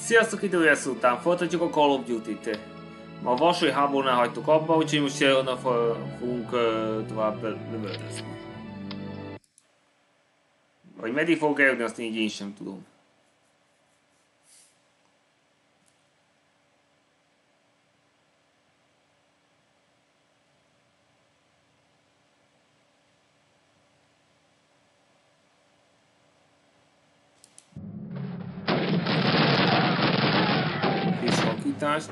Sziasztok, időjesz után folytatjuk a Call of Duty-t. Ma a vasúly háborúnál hagytuk abba, úgyhogy most onnan fogunk tovább lövöldözni. Hogy meddig fog eljutni, azt így én sem tudom. Kis vakítást.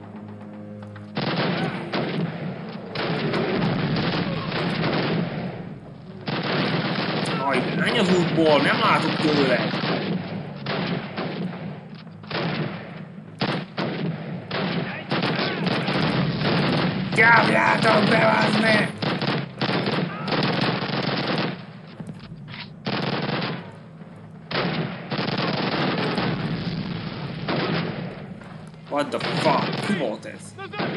Aj, menj az útból, nem látok tőle! Gyávjátok be, vázd meg! What the fuck? Ki volt ez?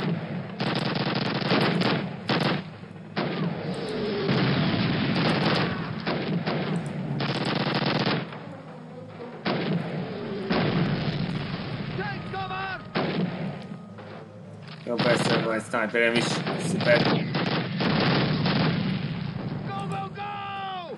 Jó, persze, van egy sniperem is. Szuper. Go, go, go!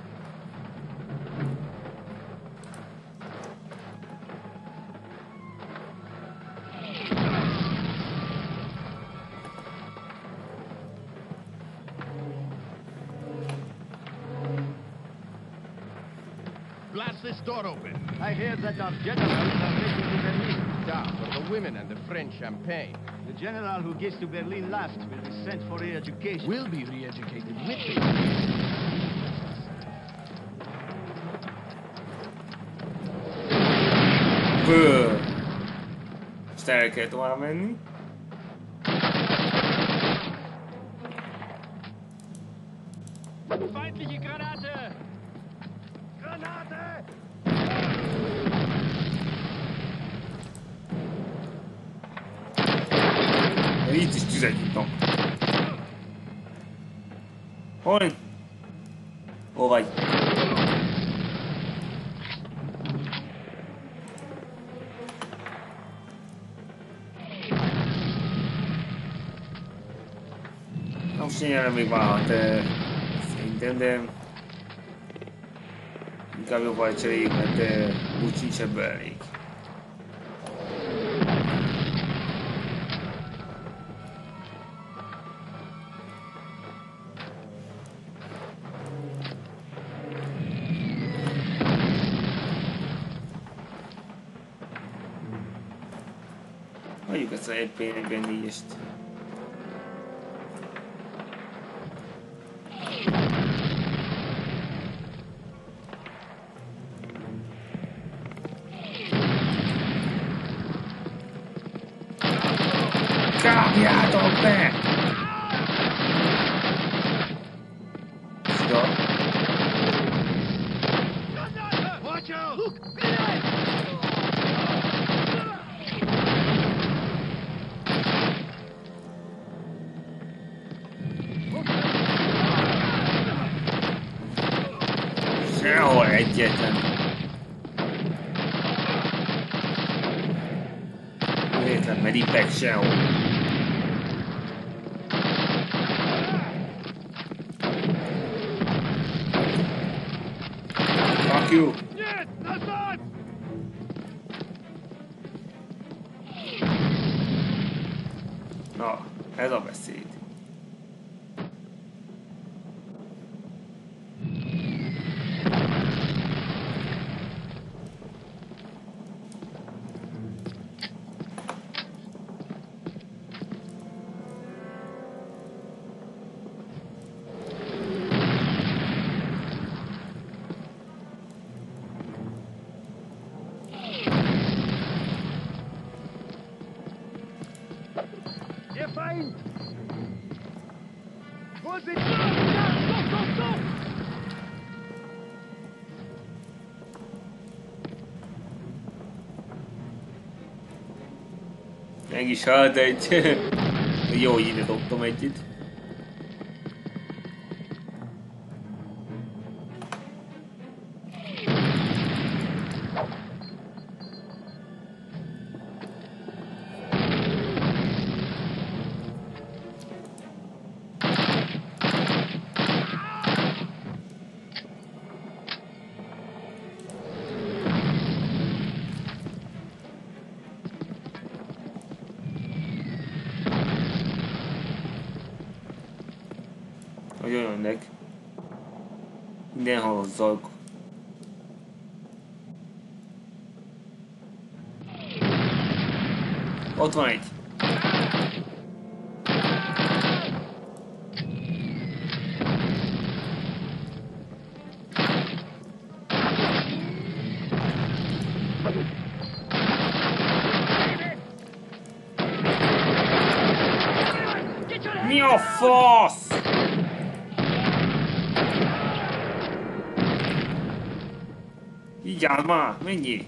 Blast this door open. I hear that our generals are making to Berlin. Yeah, for the women and the French champagne. The general who gets to Berlin last will be sent for re-education. We'll be re-educated with you. Bő! Most el kell tovább menni. Feindliche Granate! Granate! Itt is tüzet nyitom. Hol? Hol vagy? Most nyilván még válhat szerintem, de inkább jobb vagy cseréljük, mert úgy sincs ebből elég. Hagyjuk ezt a EP44-est. Kábjátok be! Szia! Watch out! Look! Sehol egyetlen. Véletlen medipek sehol. Fuck you! Нет, назад! Na, ez a beszéd. Der Feind! Vorsicht! Stop, stop, stop! Meg is halt egy. Jó, hogy ide dobtam egyet. Mindenhol zajok. Ott van egy. Mi a fasz? Vigyázz már, menjél!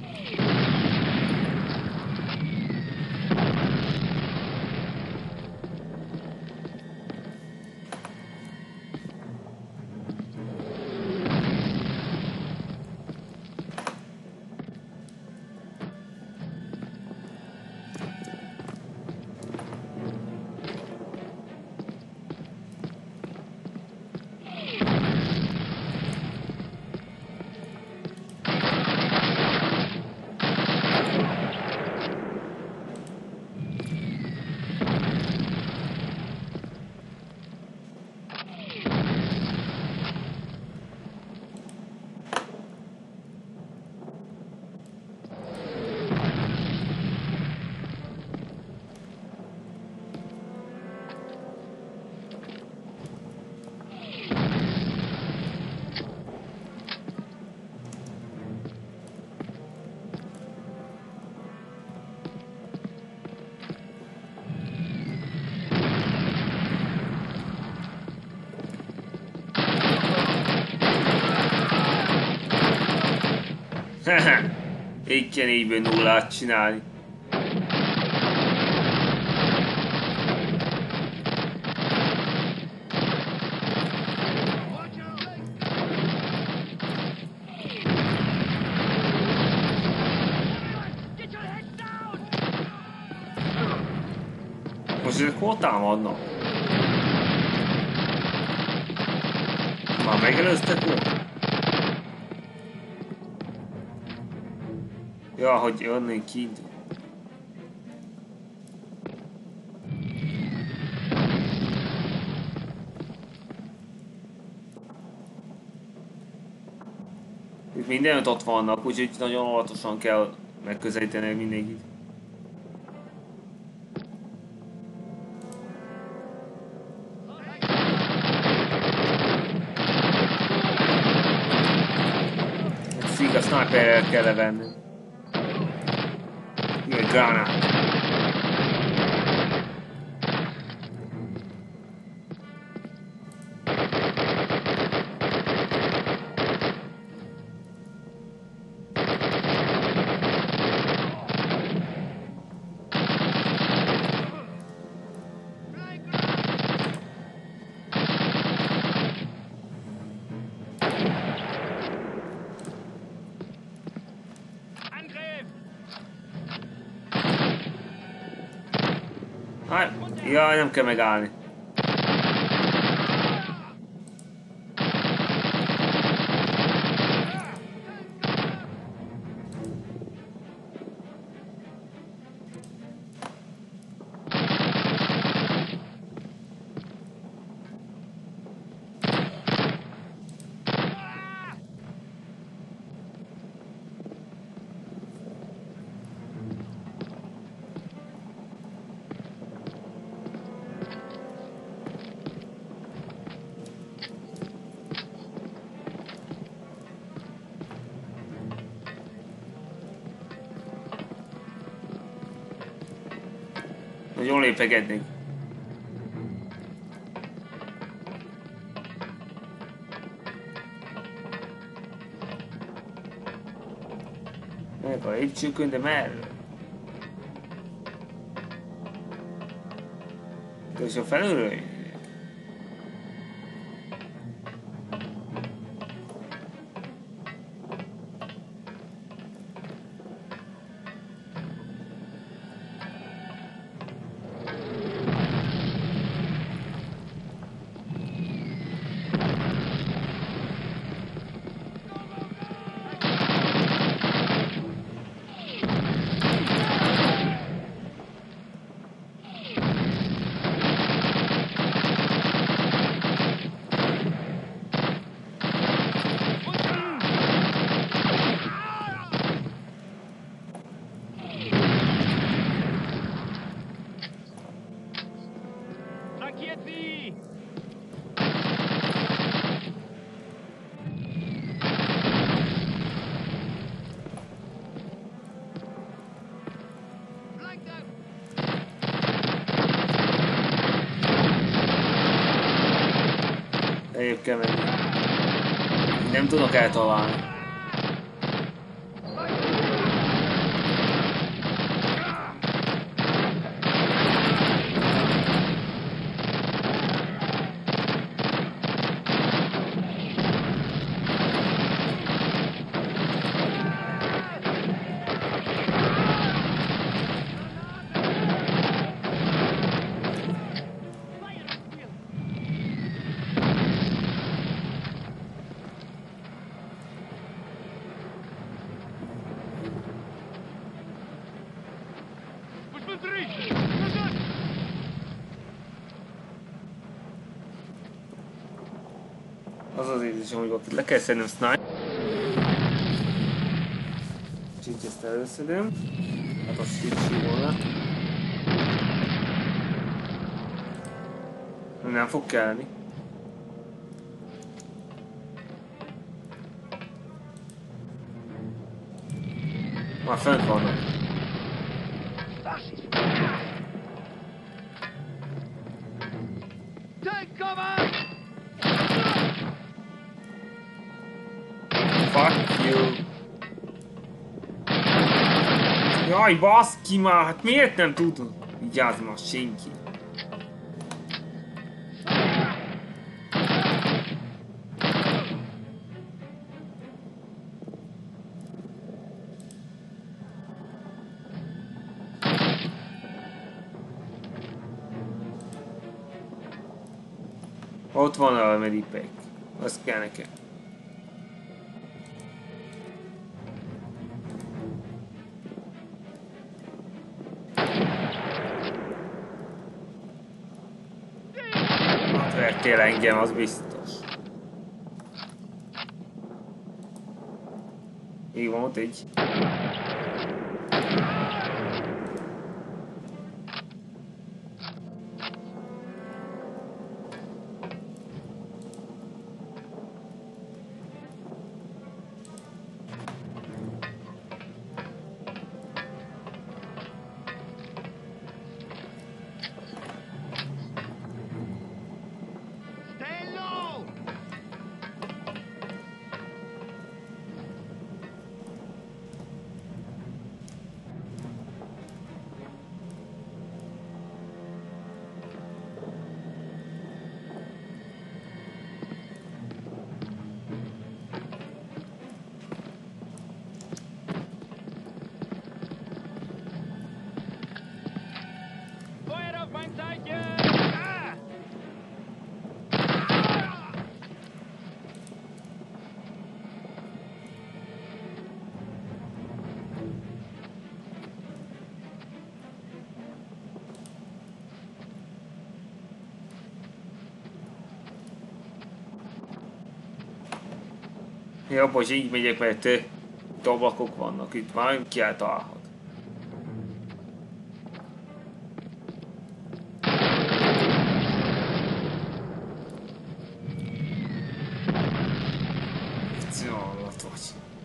Így kell négyből nullát csinálni. Most ezek hol támadnak? Már megelőztek volna? Ja, hogy jönnénk kint. Itt mindenütt ott vannak, úgyhogy nagyon óvatosan kell megközelíteni mindenkit. Egy a sniperrel kell levenni. Egy gránát. Hát, jaj, nem kell megállni. Nagyon lépegetnék. Meg a lépcsőkön, de merre? És a felülről jön. arrébb kell menni. Nem tudok eltalálni. Посмотрите! Назад! Az az érzésem, hogy ott le kell szednem snipe. Kicsit ezt előszedem. Hát az sírsi volna. Nem fog kelleni. Már fent vannak. Take cover! Fuck you. Jaj, baszki már, hát miért nem tudod? Vigyázz már senki. Ott van a medipek. Az kell nekem. Vertél engem, az biztos. Így van ott egy. Stay low! Feuer auf mein Zeichen! Ah! Jobb, hogy így megyek, mert itt ablakok vannak, itt már ki eltalálhat. Csallat vagy.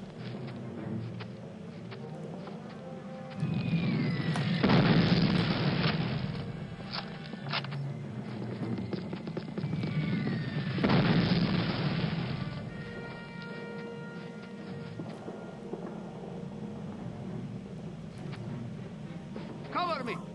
Cover me!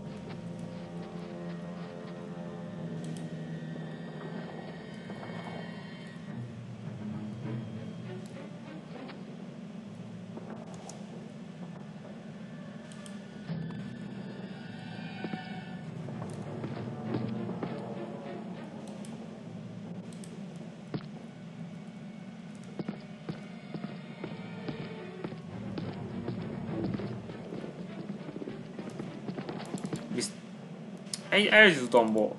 Ez az utamból.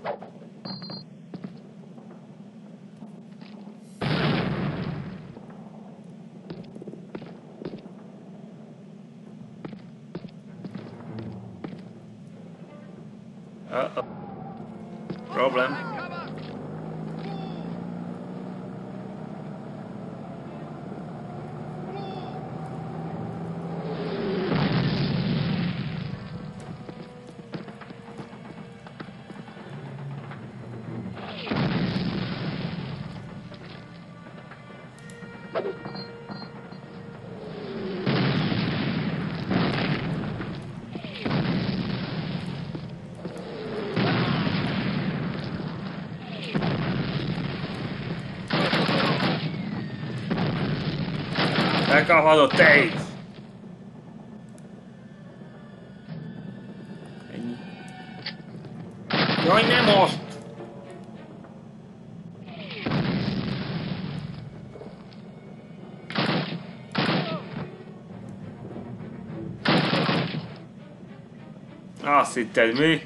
Problem. Megkaphatod te is! Ennyi. Jaj, nem most! Azt hitted, mi?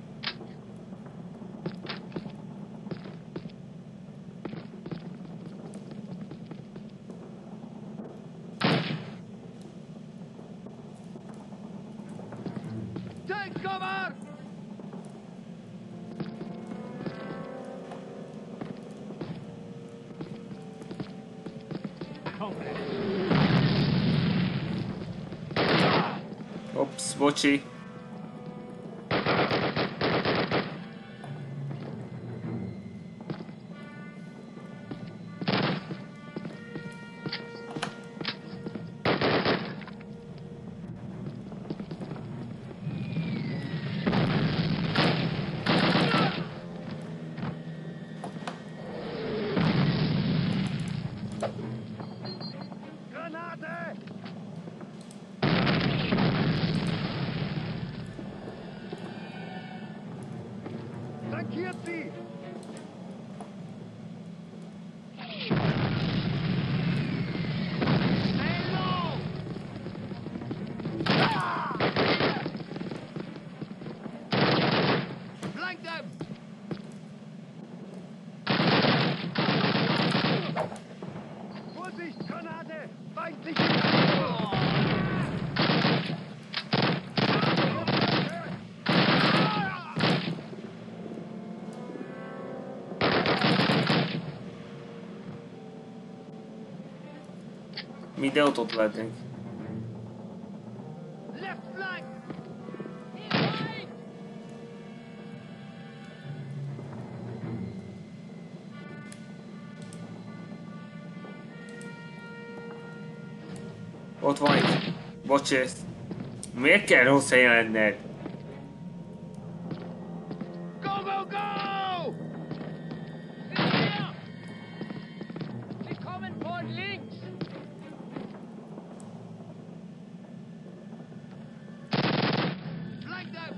Take cover! Ops, bocsi. Granate! Flankiert sie! Stay low! Flank them! Vorsicht, Granate! Feindliche! Videót ott lehetünk. Left flank! Ott van itt. Bocsi, ezt. Miért kell rossz helyen lenned? Go, go, go! Sind hier! Sie kommen von links! Flank them!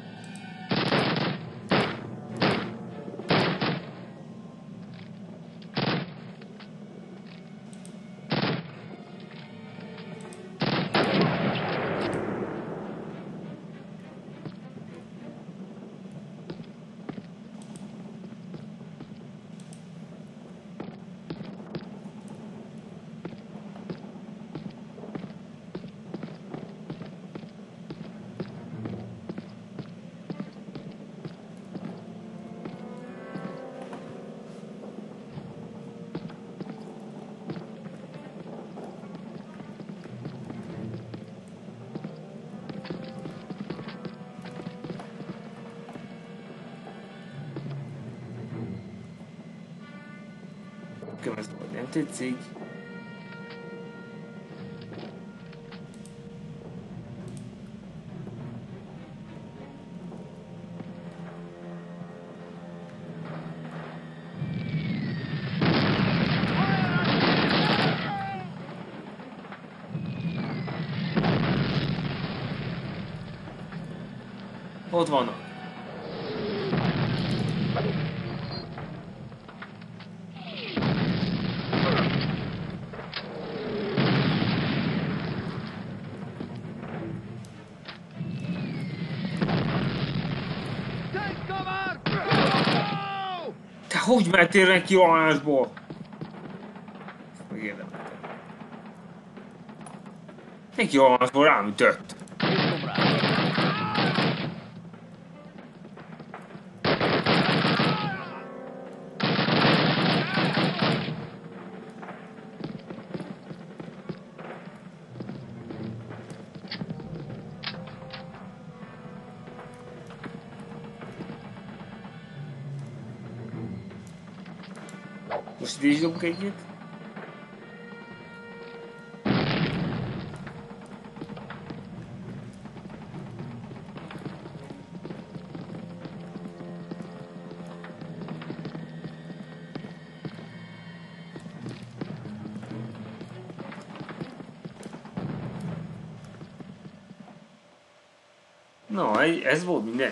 Ez vagy nem tetszik. Ott vannak. Take cover! Go! Te hogy mentél neki rohanásból? Megérdemeltem. Neki rohanásból rám ütött. Most ide is dobok egyet? Na, ez volt minden.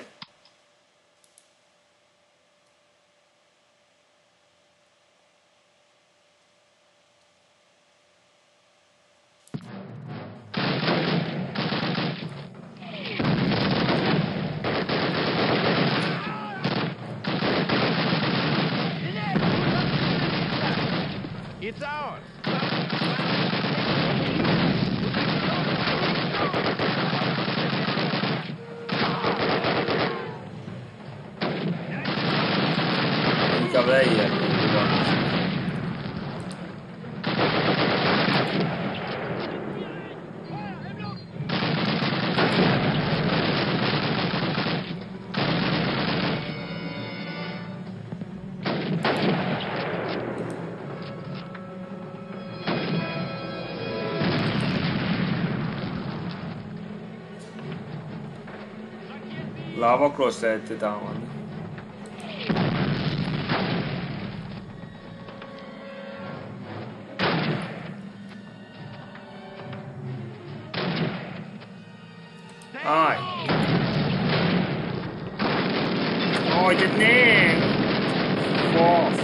It's ours. Inkább lejjebb. Lávakról szeretett támadni. Aj! Aj, de nem! Fasz!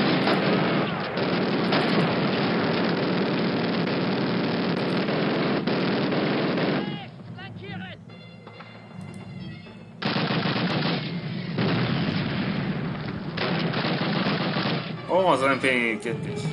Ó, az MP2 is.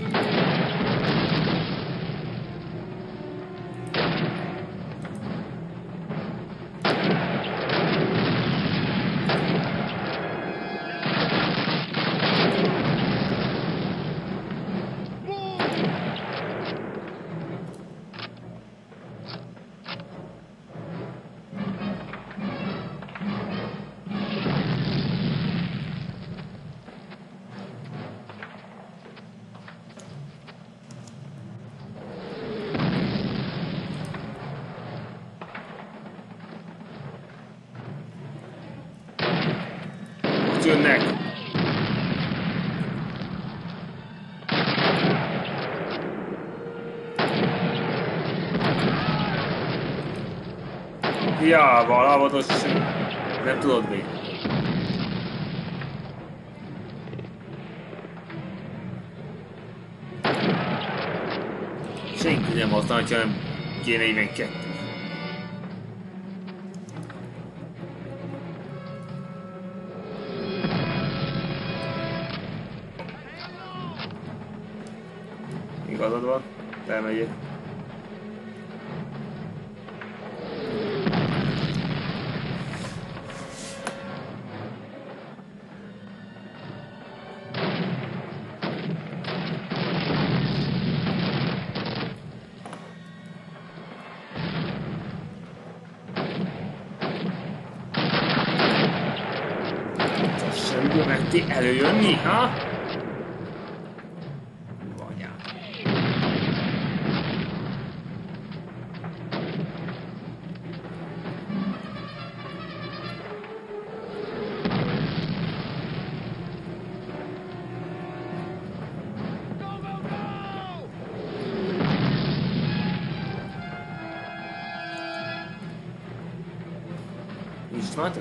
Jönnek! Hiába, a lábados nem tudod még. Senki nem használja, hanem kéne 42. Igazad van, elmegyek. Semmiből merti előjönni, ha? Ismert?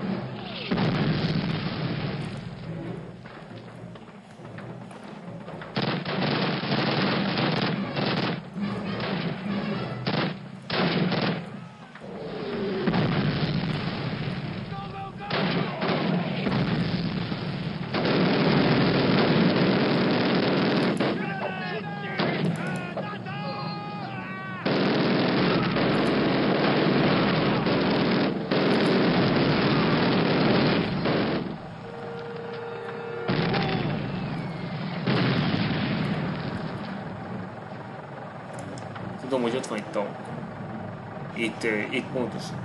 Tudom, hogy ott van egy tank. Itt pontosan.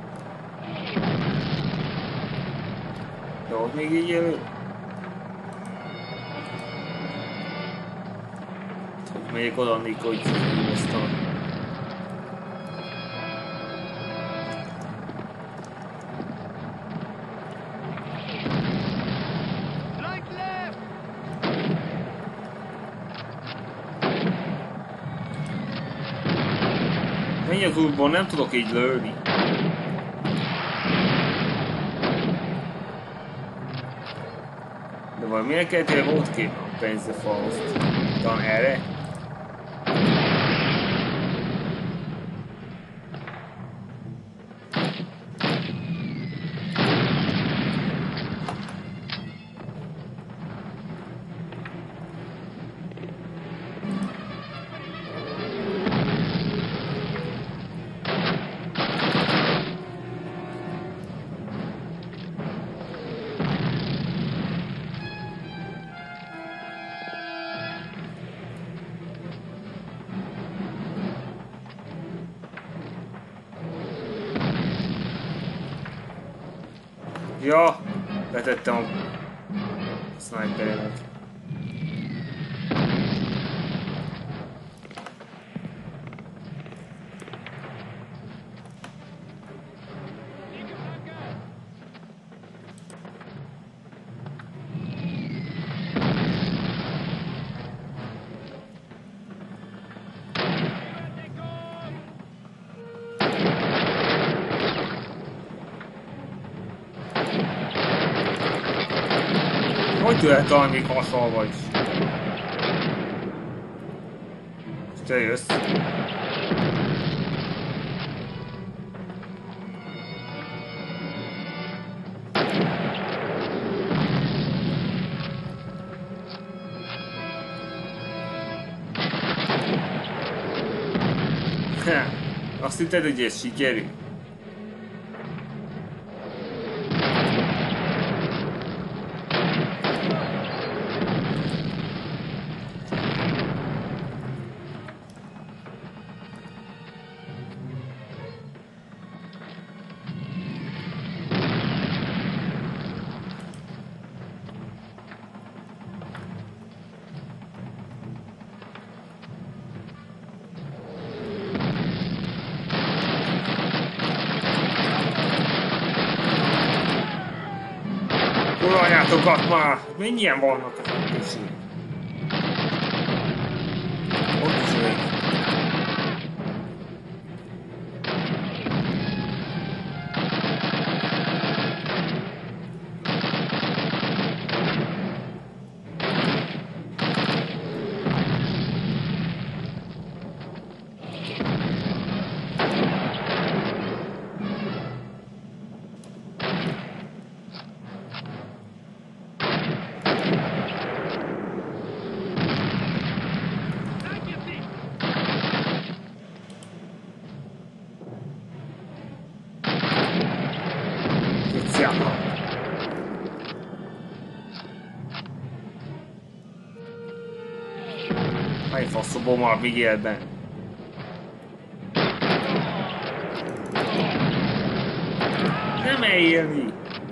De ott még így elő. Hogy megyek oda, Nikó, hogy hívoztam. Menj az útból, nem tudok így lőni. Vagy miért kell tényleg ott kéne a Panzerfaust? Talán erre? Ja, betettem a sniperemet. Hogy lehet talán még hasonló vagy? És te jössz. Azt hitted, hogy ez sikerül? Anyátokat már! Mennyien vannak a kicsi? Ott is még. Mely faszobom már még élben? Nem elélni!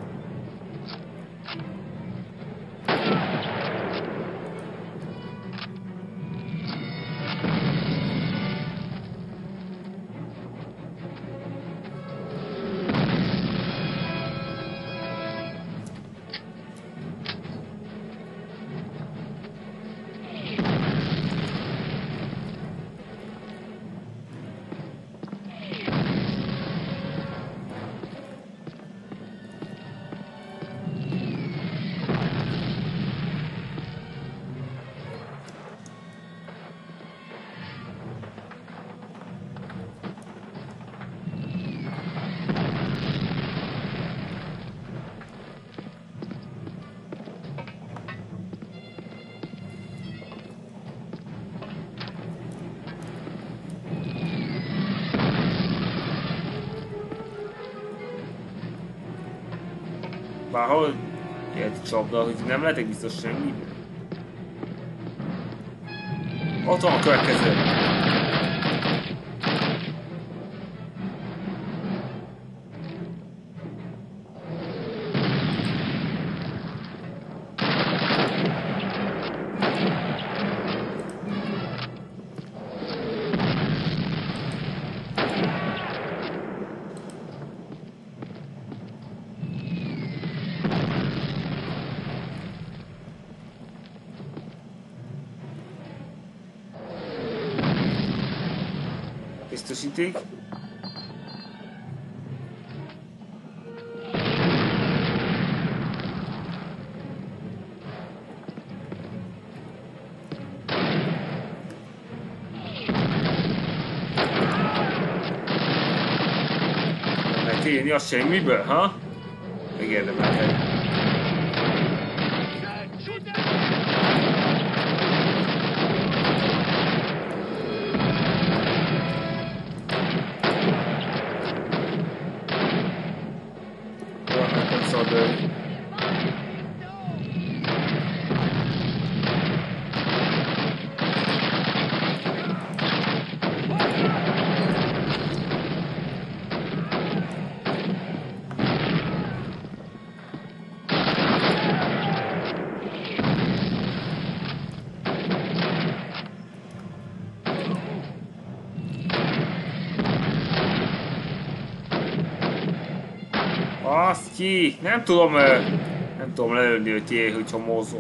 Bárhol ilyet csapda, hogy nem lehetek biztos semmi. Ott van a következő. Biztosíték. Kéni a semmiből, ha? Még érdemeltek. Nem szabad ölni. Azt ki! Nem tudom lelőni őt ilyen, hogyha mozog.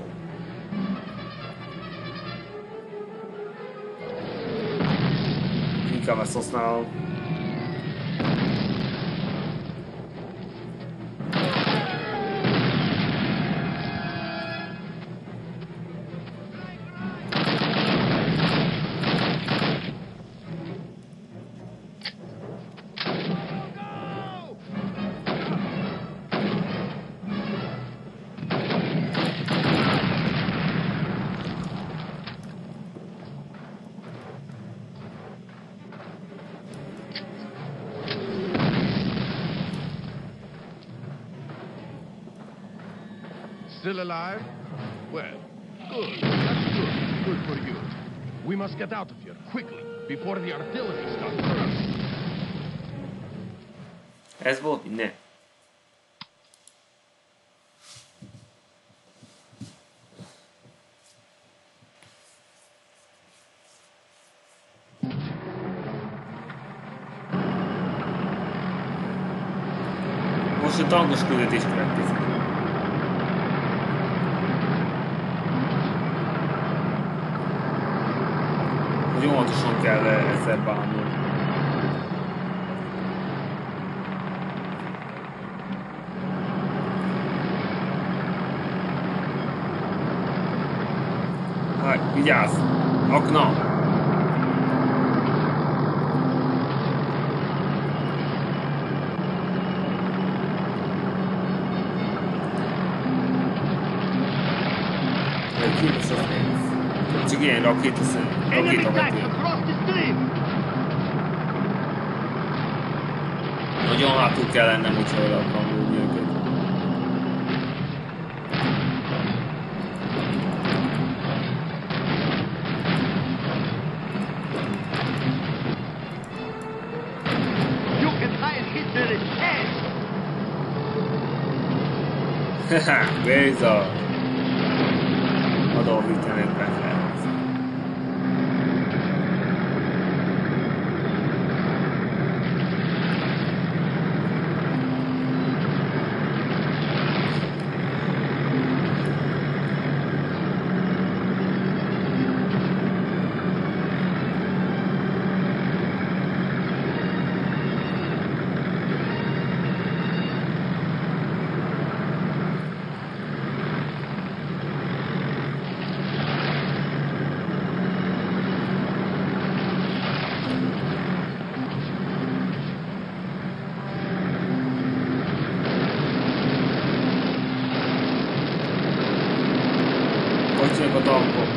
Inkább ezt használom. Still alive? Well, good. That's good. Good for you. We must get out of here, quickly, before the artillery starts. Ez volt minden. Most a tankos küldetés következik. Hogy óvatosan kell ezzel bánulni. Háj, vigyázz! Akna! Csak ilyen rakétavető. Nagyon hátul kell lennem, hogyha oda akarom lőni őket. Haha, bizony! Adolf Hitlernek lehet. A tankok.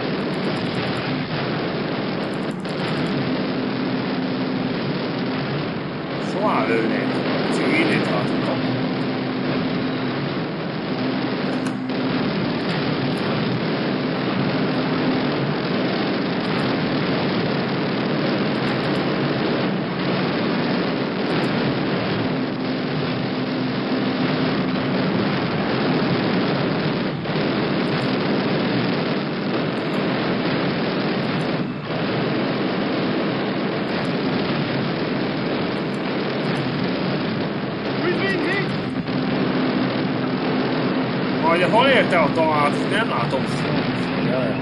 Soha lőnek, csak innen tartottam. Hogy hol érte a talált, nem látom szóval.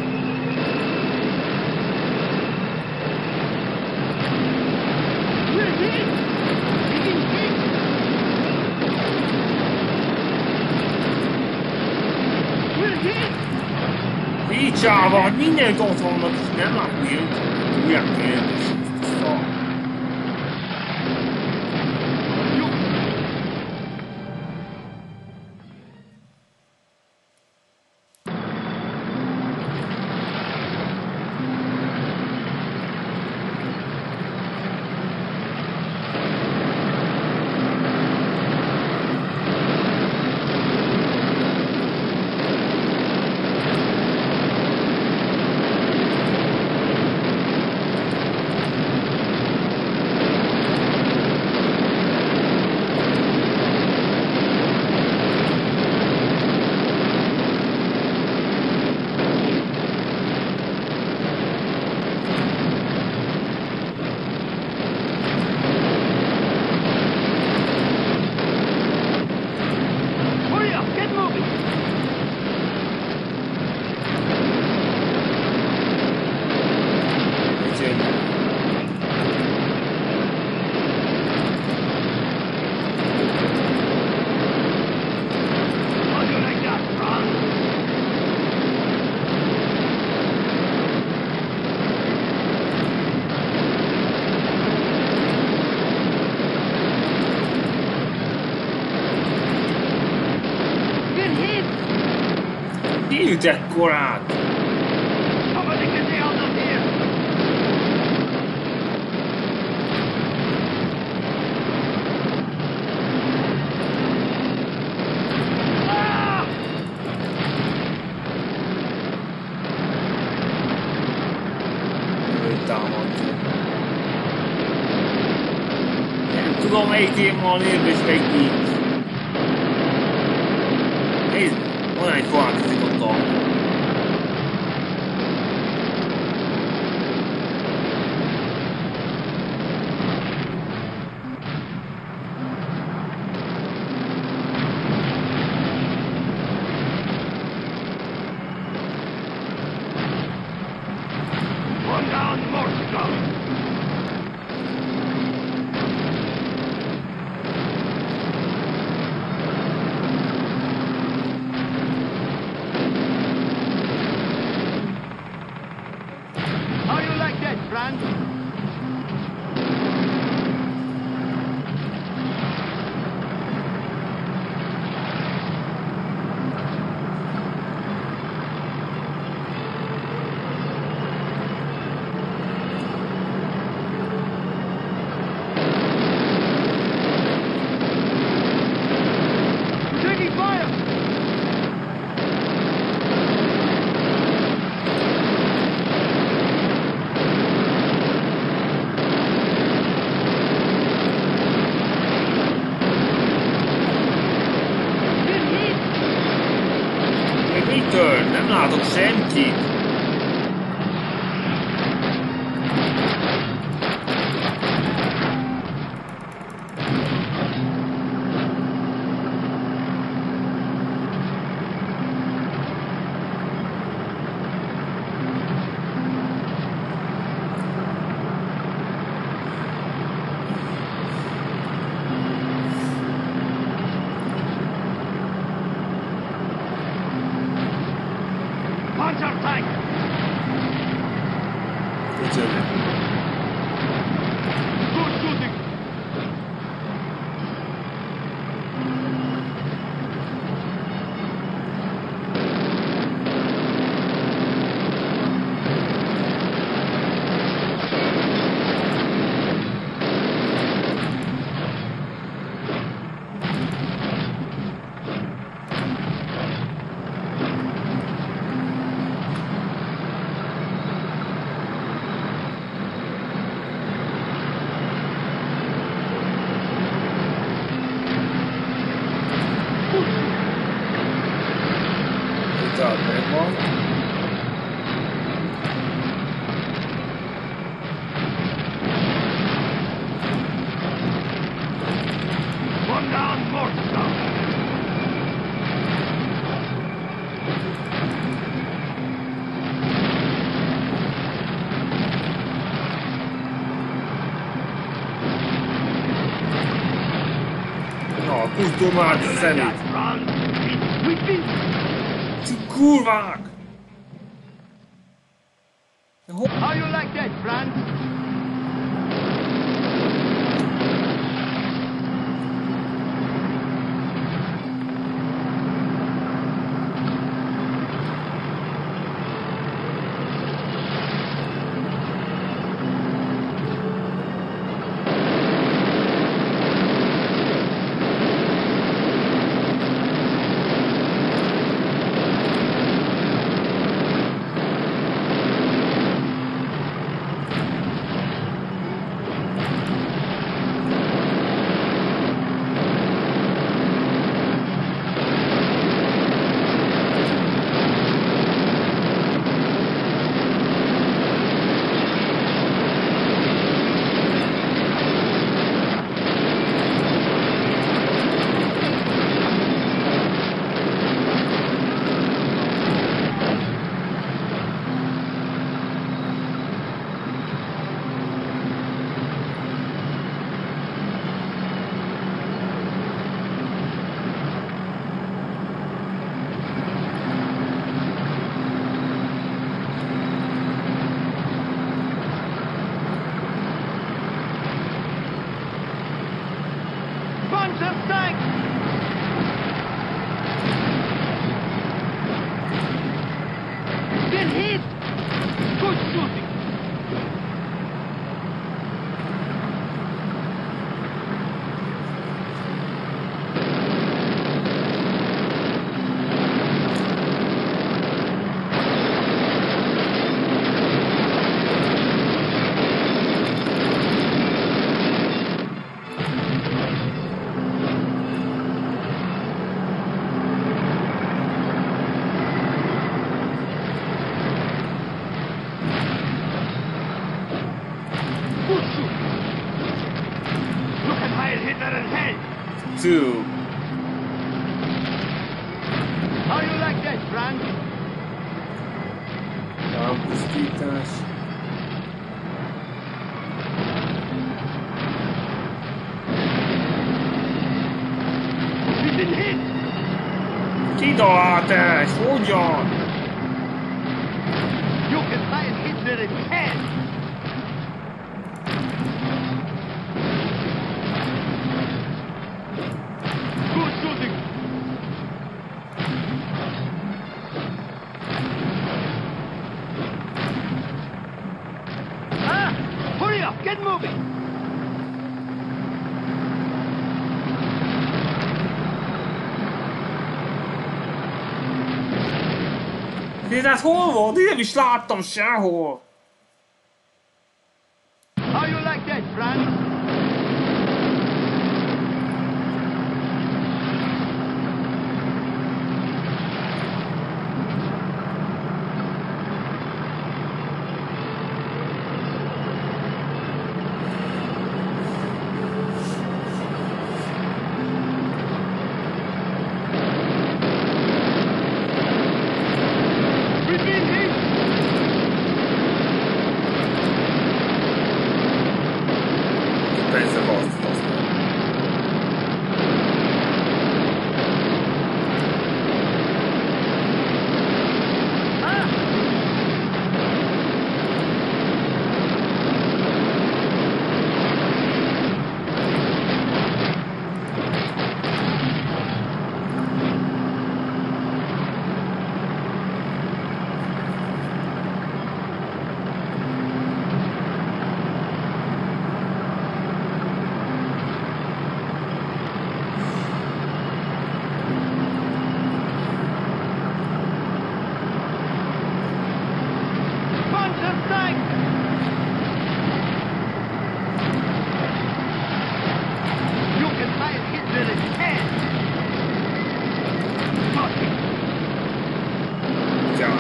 Picsával, hogy mindent ott vannak, és nem látni őt. Olyan kérdés. nyílt ekkorát? Somebody get me out of here! Ah! Ő támadja. Nem tudom, melyik téma van érve és melyik nincs. Nézd, olyan egy foglalkozik a tank. One down, Morska! How you like that, Franz? Taking fire! Még mitől? Nem látok senkit. Panzer tank! Köszönöm. Good shooting! Itt a megvan. One down, Morska! Na, kurtul már szemét. Franz! We've been... Ti kurvák! How you like that, Franz? too. How you like that, Frank? Elpusztítás. We've been hit! Kidaláltás! Hogyan? You can try and hit their head! Good shooting! Ah! Hurry up! Get moving! Hát hol volt? Én nem is láttam sehol! How you like that, Frank? We've been hit! Persze azt. Ah! Panzer tank! You can try and hit their head! Fucking Ja.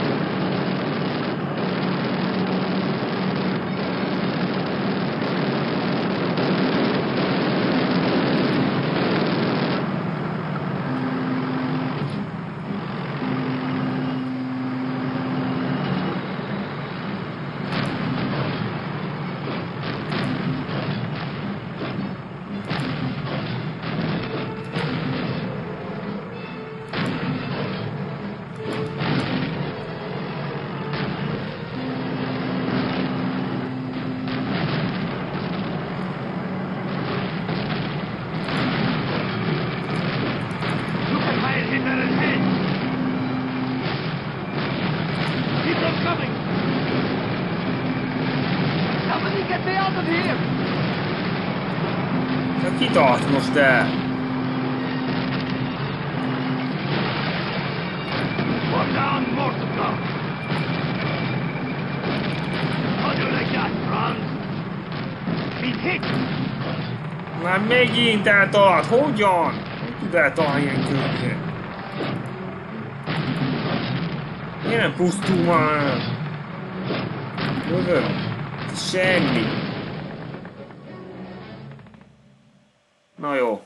You can try and hit their head! Keep them coming! Somebody get me out of here! Hát ki tart most el? One down, more to come! How do you like that, Franz? Been hit! Már megint eltalált. Hogyan? Hogy tud eltalálni ilyen könnyen? Miért nem pusztul már? Jövök. Semmi. Na jó.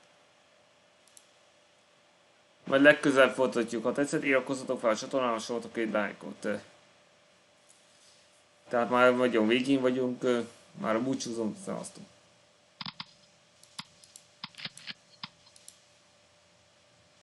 Majd legközelebb folytatjuk. Ha tetszett, iratkozzatok fel a csatornára, soroltok egy lájkot. Tehát már nagyon végén vagyunk. Már búcsúzom, szevasztok.